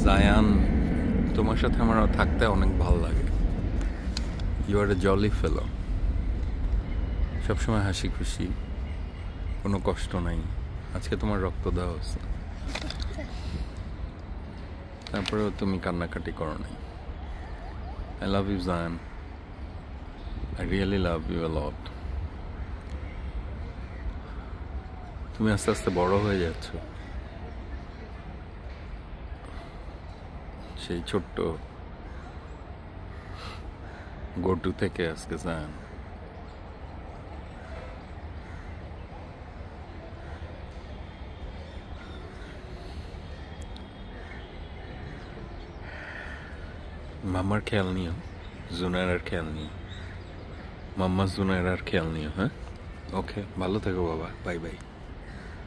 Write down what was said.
জায়ান, তোমার সাথে আমার থাকতে অনেক ভালো লাগে। ইউ আর এ জলি ফেলো, সবসময় হাসি খুশি, কোনো কষ্ট নাই। আজকে তোমার রক্ত দেওয়া হচ্ছে, তারপরেও তুমি কান্নাকাটি করো নাই। I love you Zayan, I really love you a lot. তুমি আস্তে আস্তে বড় হয়ে যাচ্ছ, সেই ছোট্ট গোটু থেকে আজকে জায়ান। মামার খেয়াল নিও, জুনায়রার খেয়াল নিও, মাম্মা জুনায়রার খেয়াল নিও। হ্যাঁ, ওকে, ভালো থেকো বাবা, বাই বাই।